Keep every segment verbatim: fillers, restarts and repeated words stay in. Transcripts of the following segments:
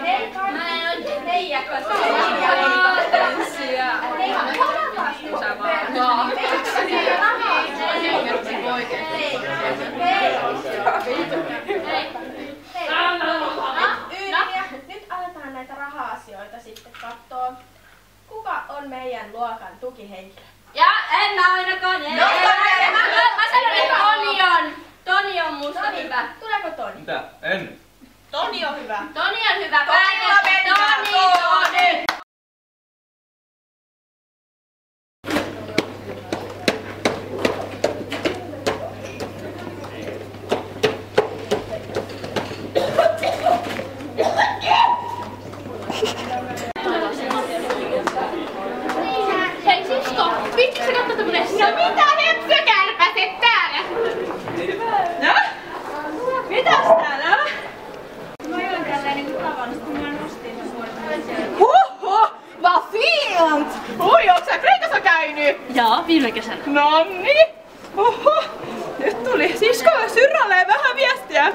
Hei, mä en oikein tiedä, koska se on tanssia. Hei, sä vaan. Joo. Esimerkiksi oikein. Hei. Hei. Nyt aletaan näitä raha-asioita sitten katsoa. Kuka on meidän luokan tukihenkilö? Ja en mä ainakaan. No, mä sanon, että Toni on. Toni on musta hyvä. Tuleeko Toni? Mitä? En. Toni on hyvä. Toni on hyvä. Toni, Toni. Hei sisko, viittikö sä katsoa tämmönen? No mitä hepsökärpäset täällä? No? Mitäs täällä on? Moi on tällainen tavallista, kun mä nostin suoraan. Huhhuh! Vad fint! Oi, onko sä Kreikassa käynyt? Joo, viime kesänä. Nonni! Oho! Nyt tuli siskolle Syrralle vähän viestiä.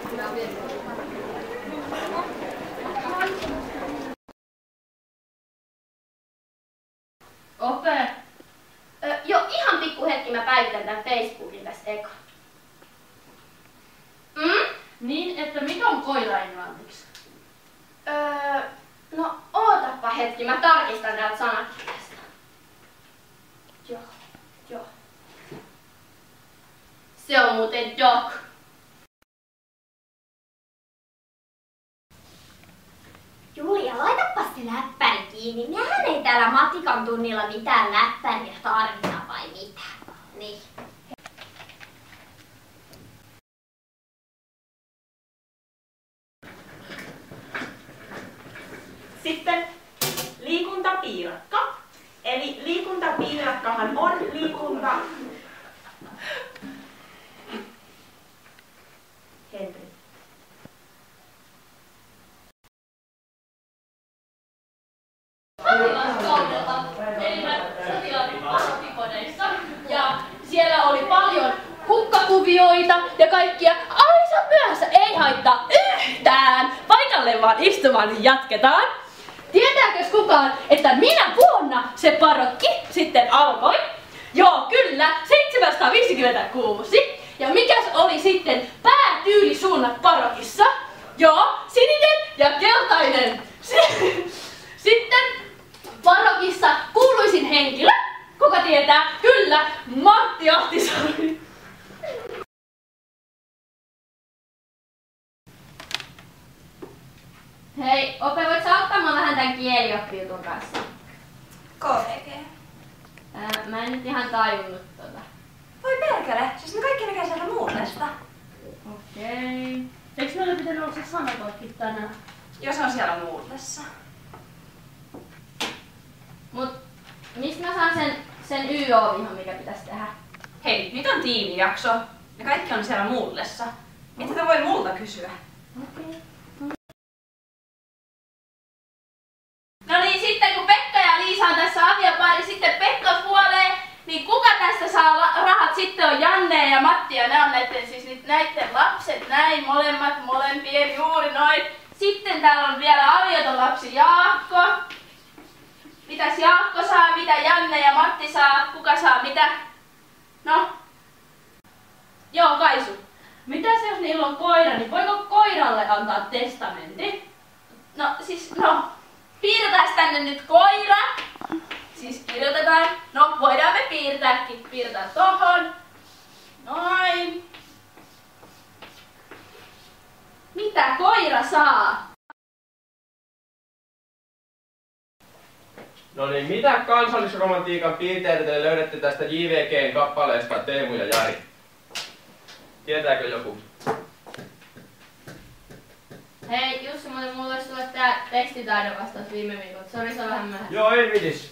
Ope. Ö, jo ihan pikku hetki mä päivitän tän Facebookin tästä eka. Mm? Niin, että mikä on koira englanniksi? Öö, no ootappa hetki, mä tarkistan täältä sanakirjasta. Joo, joo. Se on muuten dog. Julia, laitapas se läppäri kiinni. Mehän ei täällä matikan tunnilla mitään läppäriä tarvita vai mitä? Niin. Sitten liikuntapiirakka. Eli liikuntapiirakkahan on liikunta... Henri. Sotilaskaudella elivät sotilaat ammattikodeissa ja siellä oli paljon hukkakuvioita ja kaikkia. Ai sä myöhässä, ei haittaa yhtään. Paikalle vaan istumaan, niin jatketaan. Tietääkös kukaan, että minä vuonna se parokki sitten alkoi? Joo, kyllä, seitsemänsataaviisikymmentäkuusi. Ja mikäs oli sitten päätyylisuunnat parokissa? Joo, sininen ja keltainen. Sitten parokissa kuuluisin henkilö, kuka tietää? Kyllä, Matti Ahtisaari. Hei, Ope, voit sä ottaa mua vähän tän kielioppiutun kanssa? K V G. Ää, mä en nyt ihan tajunnut tota. Voi perkele, siis ne kaikki näkee sieltä Moodlesta. Okei. Eikö meillä pitänyt olla se sanakortti tänään? Jos on siellä Moodlessa. Mut mistä mä saan sen, sen Y O-vihon, mikä pitäisi tehdä? Hei, nyt on tiimijakso. Ne kaikki on siellä Moodlessa. Mitä te voi multa kysyä? Okei. No niin, sitten kun Pekka ja Liisa on tässä aviopari, sitten Pekka kuolee, niin kuka tästä saa rahat? Sitten on Janne ja Matti ja ne on näitten, siis nyt näitten lapset, näin molemmat, molempien juuri noin. Sitten täällä on vielä avioton lapsi Jaakko. Mitäs Jaakko saa, mitä Janne ja Matti saa, kuka saa mitä? No? Joo, Kaisu. Mitäs jos niillä on koira, niin voiko koiralle antaa testamentti? No siis, no, piirretään tänne nyt koira. Siis kirjoitetaan. No, voidaan me piirtääkin. Piirretään tohon. Noin. Mitä koira saa? No niin, mitä kansallisromantiikan piirteitä te löydätte tästä J V G:n kappaleesta Teemu ja Jari? Tietääkö joku? Hei Jussi, muuten mulla olisi sulle tää tekstitaidon vastaus viime viikolla. Sori, se on vähän myöhässä. Joo, ei vitis.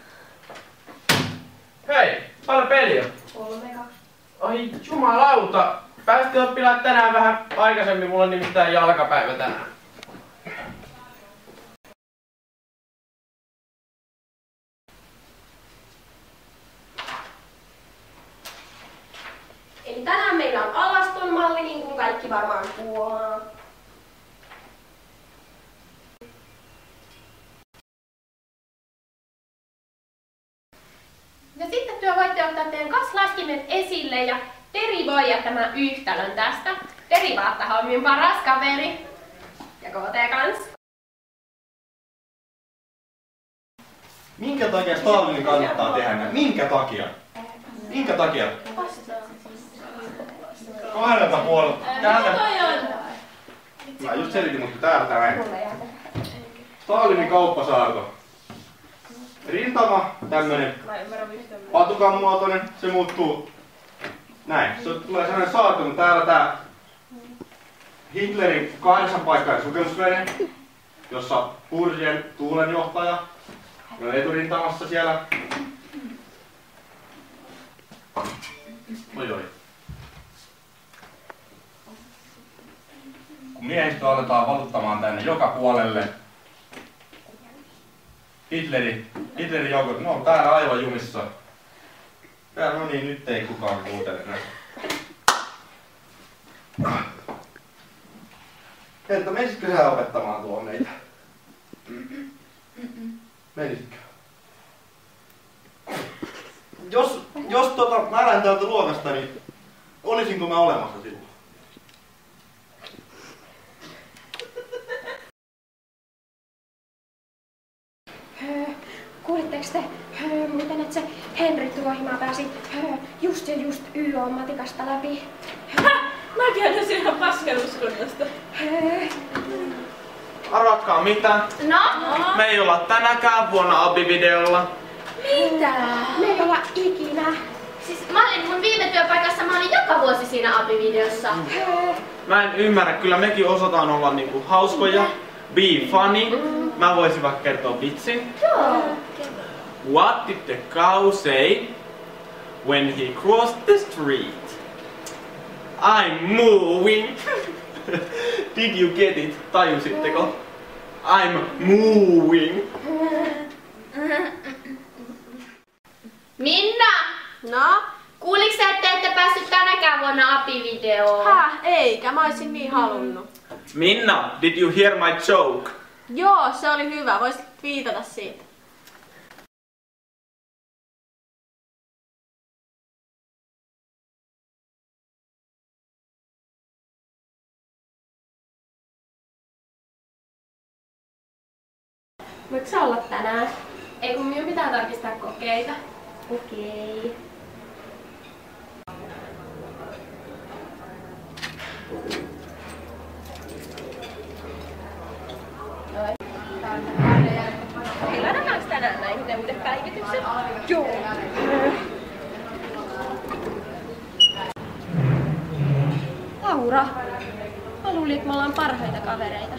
Hei, paljon peliä. Kolme, kaksi. Ai jumalauta. Pääsitte oppilaat tänään vähän aikaisemmin, mulla on nimittäin jalkapäivä tänään. Eli tänään meillä on alaston malli, niin kuin kaikki varmaan huomaa. tulleet esille ja derivoida tämän yhtälön tästä. Derivaattahan on minun paras kaveri. Ja K T kans. Minkä takia Stalinin kannattaa tehdä näin? Minkä takia? Minkä takia? Kahdelta puolelta. Täältä. Mä just selitin, mutta täältä näin. Stalinin kauppasaarto. Rintama, tämmönen patukan muotoinen, se muuttuu näin. Se tulee sellainen saarto, mutta täällä tää Hitlerin kahdeksanpaikkainen sukellusvene, jossa Purjen tuulenjohtaja on eturintamassa siellä. Oi oi. Kun miehistö aletaan valuttamaan tänne joka puolelle, Hitleri, Hitlerin joukot, no täällä aivan jumissa. Täällä, no niin, nyt ei kukaan kuuntele näin. Herta, menisitkö sä opettamaan tuon meitä? Menisitkö? Jos, jos tota, mä lähden täältä luokasta, niin olisinko mä olemassa silloin? Kuulitteko te, miten et se Henri Tuohimaa pääsi just ja just Y O-matikasta läpi? Mä käyn ihan paskeluskunnasta. Arvatkaa mitä? No? Me ei olla tänäkään vuonna Abi-videolla. Mitä? Me ei olla ikinä. Siis mä olin mun viime työpaikassa, mä olin joka vuosi siinä Abi-videossa. Mä en ymmärrä, kyllä mekin osataan olla niinku hauskoja. Be funny. Mä voisin vaikka kertoa vitsin. Joo. What did the cow say when he crossed the street? I'm moving. Did you get it? Tajusitteko? I'm moving. Minna! No? Kuuliks sä, että ette päässyt tänäkään vuonna Abi-videoon? Häh, eikä. Mä oisin niin halunnut. Minna, did you hear my joke? Joo, se oli hyvä. Voisit viitata siitä. Voitko sä olla tänään? Ei kun minun pitää tarkistaa kokeita. Okei. Hei, ladataanko tänään näihin uudet päivitykset? Joo. Laura, mä luulin, että me ollaan parhaita kavereita.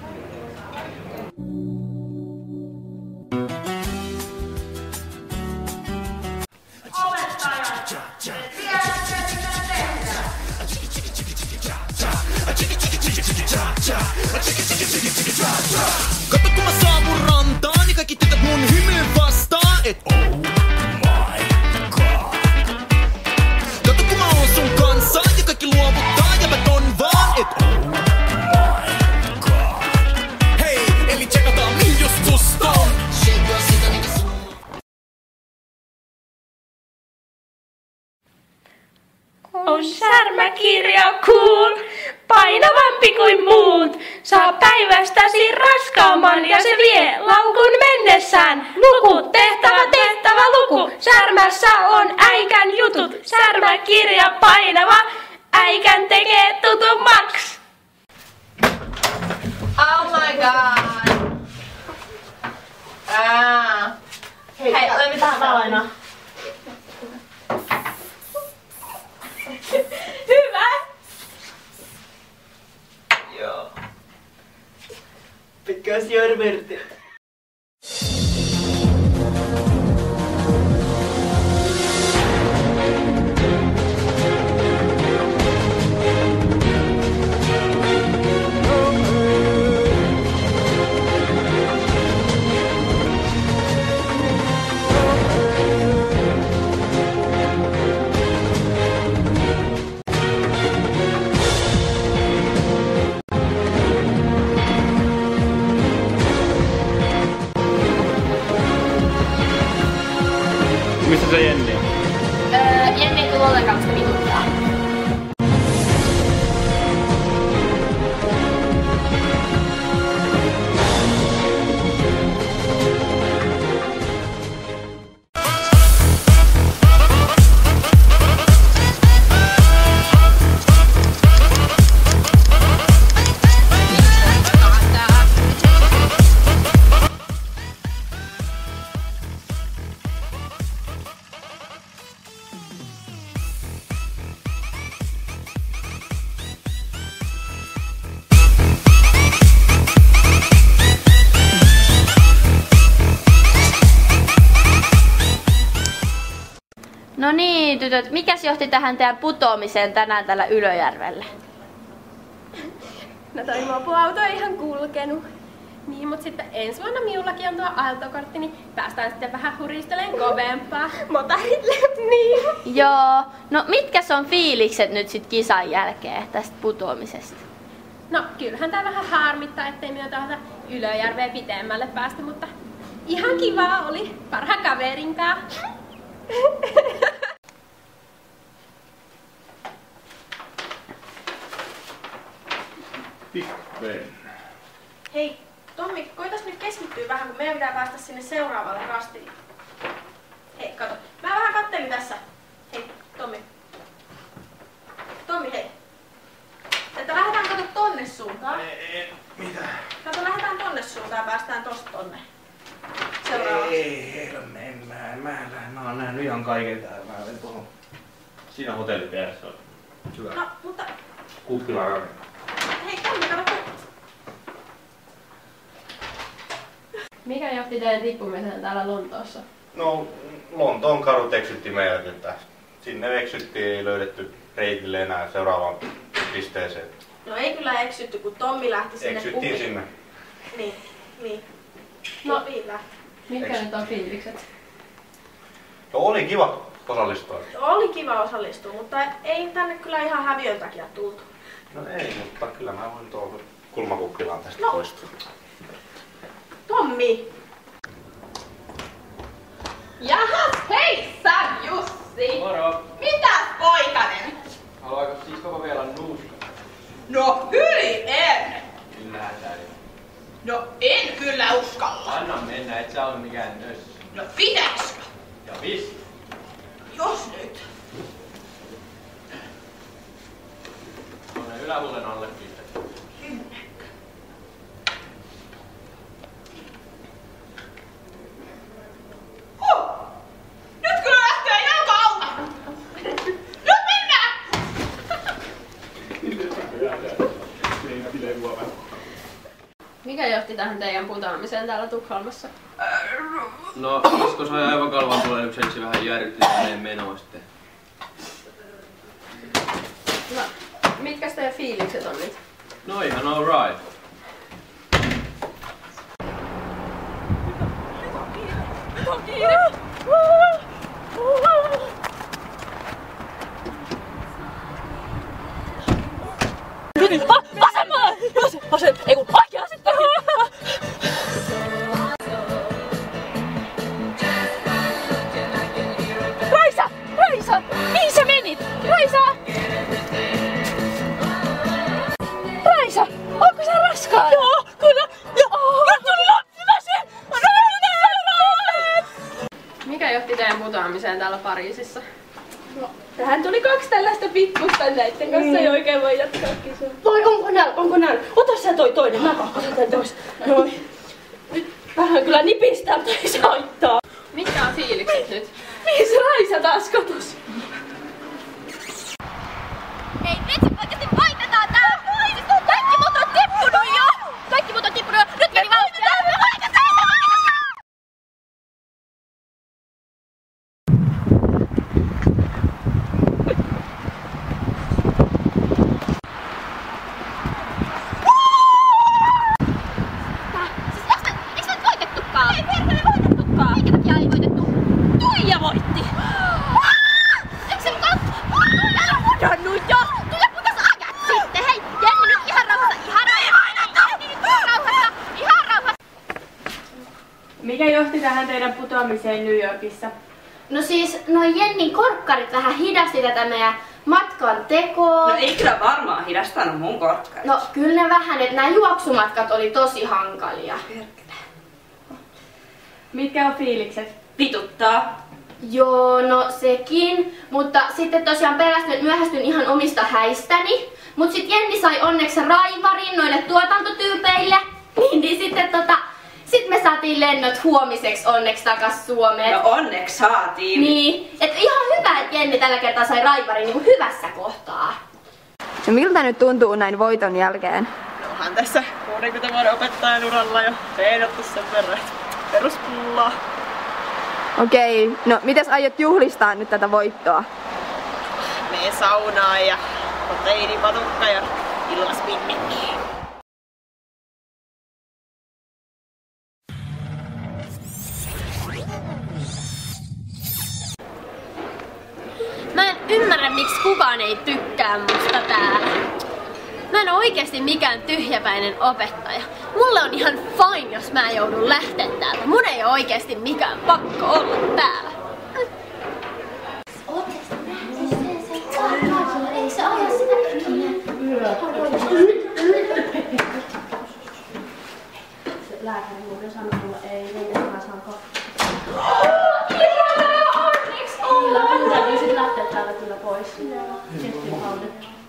Kato kun mä saavun rantaan, niin kaikki tytöt mun hymyyn vastaa, et oh my god. Kato kun mä oon sun kanssa, ja kaikki luovuttaa, ja mä ton vaan, et oh my god. Hei, eli tsekataan mihin just susta on. Shakeaa sitä niinkä sun. On särmäkirja cool, painavampi kuin muut. Saa päivästäsi raskaamman ja se vie laukun mennessään. Luku, tehtävä, tehtävä, luku. Särmässä on äikän jutut. Särmäkirja painava, äikän tekee tutumaks. Oh my god. Ah. Hei, Hei toimitaan taloina. Hyvä! Joo. Because you're worth it. tytöt, mikäs johti tähän teidän putoamiseen tänään tällä Ylöjärvellä? No toi mopoauto ei ihan kulkenut. Niin, mut sitten ensi vuonna minullakin on tuo aaltokortti, niin päästään sitten vähän huristeleen kovempaa. Motarit niin. Joo, no mitkäs on fiilikset nyt sit kisan jälkeen tästä putoamisesta? No kyllähän tää vähän harmittaa, ettei me täältä Ylöjärveen pitemmälle päästä, mutta ihan kivaa oli parhaan kaverinkaan. Hei, Tommi, koitas nyt keskittyä vähän, kun meidän pitää päästä sinne seuraavalle rastille. Hei, kato. Mä vähän kattelin tässä. Hei, Tommi. Tommi, hei. Että lähdetään kato tonne suuntaan. Ei, mitä? Kato, lähdetään tonne suuntaan, päästään tosta tonne. Seuraavaksi. Ei, ei, en mä, mä, mä, mä oon nähnyt ihan kaiken täällä. Mä olen tuohon. Siinä hotelli vieressä on. Hyvä. No, mutta... Kuppila rakentaa. Hei, Tommi, kato. Mikä johti teidän tippumiseen täällä Lontoossa? No, Lontoon kadut eksytti meidät, että sinne eksyttiin, ei löydetty reitille enää seuraavaan pisteeseen. No ei kyllä eksytty, kun Tommi lähti sinne Eksyttiin pubiin. sinne. Niin, niin. No, Pubiin lähti. mitkä Eks- nyt on fiilikset? No oli kiva osallistua. Oli kiva osallistua, mutta ei tänne kyllä ihan häviön takia tultu. No ei, mutta kyllä mä voin tuohon kulmakukkilaan tästä No. poistua. Tommi! Jahas, hei sä Jussi! Moro! Mitäs poikanen? Haluaako siskova vielä nuuska? No hyri en! Kyllähän tää nyt. No en kyllä uskalla. Anna mennä, et sä ole mikään nös. No pitäisikö? Ja mistä? Jos nyt. Tuonne ylähuulen alle pistetty. Huh. Nyt kyllä lähtee jalka alta. Nyt mennään! Mikä johti tähän teidän putoamiseen täällä Tukholmassa? No, koska sai aivan kalvan tulennukseksi vähän järkytti hänen menoa sitten. No, mitkä teidän fiilikset on nyt? No ihan alright. Vasemmalle! Vasen, vasen, ei kun oikeaan sitten! Raisa! Raisa! Mihin sä menit? Raisa! Raisa! Onko sä raskaana? Joo, kyllä! Joo! Nyt tuli lapsiväsi! Mikä johti teidän putoamiseen täällä Pariisissa? Tähän tuli kaksi tällaista pikkusta, näitten kanssa ei oikein voi jatkaa kisua. Voi, onko näin? Onko näin? Ota sä toi toinen, mä kakkosen tän tois. Noin. Nyt vähän kyllä nipistää, mutta ei se haittaa. Mitkä on fiilikset nyt? Mihin se Raisa taas katos? Hei, vitsi oikeesti paikataan tää! Kaikki mut on tippunut jo! Kaikki mut on tippunut jo! Nyt meni vauhtia! Mikä johti tähän teidän putoamiseen New Yorkissa? No siis, noi Jennin korkkarit vähän hidasti tätä meidän matkan tekoa. No ei kyllä varmaan hidastanut mun korkkarit. No kyllä ne vähän, että nämä juoksumatkat oli tosi hankalia. Mitkä on fiilikset? Vituttaa. Joo, no sekin. Mutta sitten tosiaan pelästyn, myöhästyn ihan omista häistäni. Mut sit Jenni sai onneksi raivarin noille tuotantotyypeille. Niin, niin sitten tota... Sitten me saatiin lennot huomiseksi onneksi takas Suomeen. No onneksi saatiin. Niin, et ihan hyvä, että Jenni tällä kertaa sai raivarin niin hyvässä kohtaa. No miltä nyt tuntuu näin voiton jälkeen? No onhan tässä kuudenkymmenen vuoden opettajan uralla jo treenattu sen verran, että peruspullaa. Okei, no mites aiot juhlistaa nyt tätä voittoa? Mee saunaan ja proteiinipatukka ja illasvimmikki. Mä en ymmärrä, miksi kukaan ei tykkää musta täällä. Mä en oo oikeesti mikään tyhjäpäinen opettaja. Mulle on ihan fine, jos mä joudun lähteä täältä. Mun ei oo oikeesti mikään pakko olla täällä. Ei se aja sitä ikinä. Lääkäri muuten sanoi mulle ei, ei mä saan kohta. Onneksi ollaan! Kyllä, täytyy sit lähteä täältä kyllä pois. Kettin alde.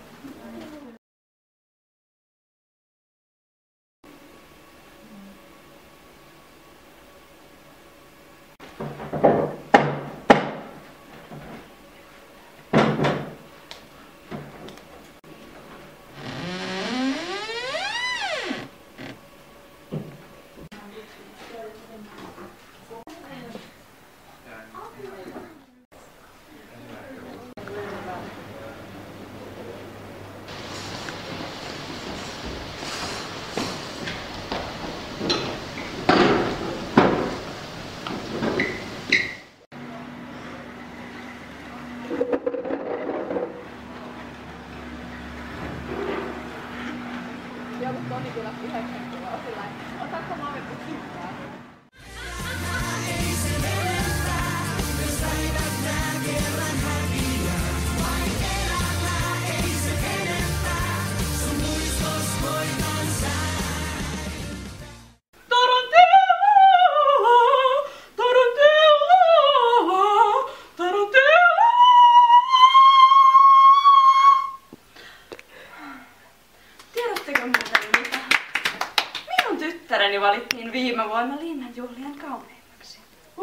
Tyttäreni valittiin viime vuonna Linnanjuhlien kauneimmaksi.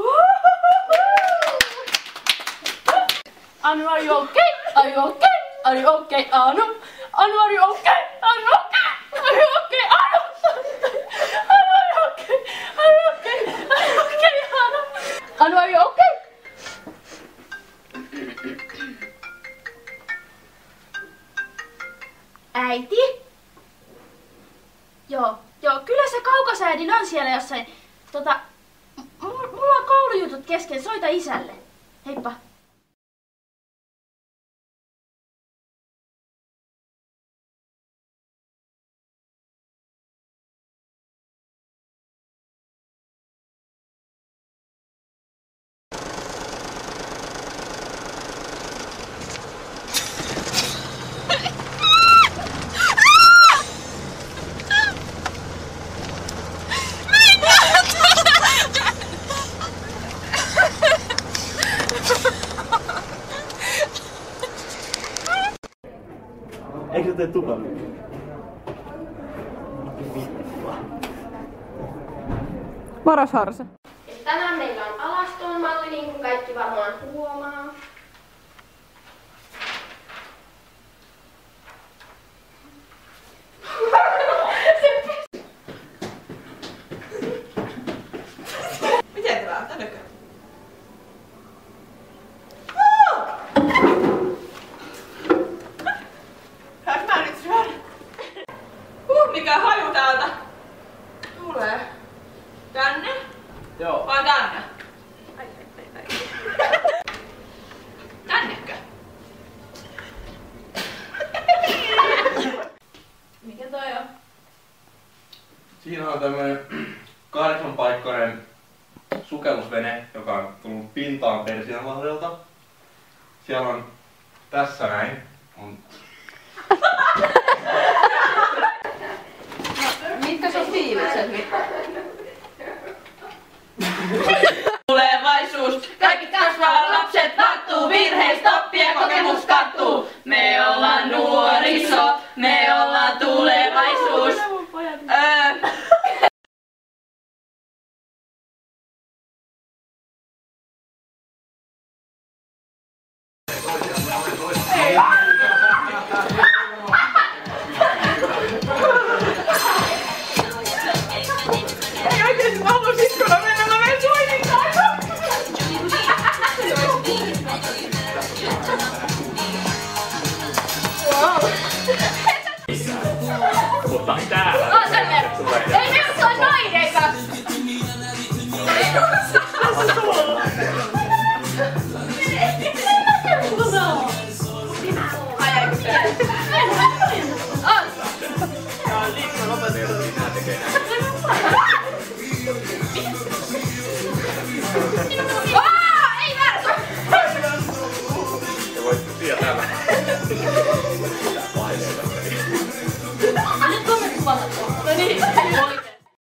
Anu, are you okay? Are you okay? Are you okay, Anu? Anu, are you okay? Are you okay? Are you okay, Anu? Anu, are you okay? Are you okay? Are you okay, Anu? Anu, are you okay? Äiti? Joo, joo, kyllä se kaukosäädin on siellä jossain. Tota, m- mulla on koulujutut kesken, soita isälle. Heippa. Eikö tee tupalle? Moros Horse. Tänään meillä on alaston malli, niin kuin kaikki varmaan huomaa. Miten tämä on tänäkö? Saanko mä nyt syödä? Huh, mikä haju täältä tulee. Tänne? Joo. Vai tänne? Tännekö? Mikä toi on? Siinä on tämmönen kahdeksanpaikkoinen sukellusvene, joka on tullut pintaan Persianlahdelta. Siellä on tässä näin. On... Mitkä sun fiilikset nyt? Tulevaisuus, kaikki kasvavat lapset varttuu, virheistä oppien kokemus karttuu. Me ollaan nuoriso, me ollaan tulevaisuus. Öö. Ei oikeesti, mä haluan siskona mennä, mä menen Suinin kanssa! Ai, ai, ai.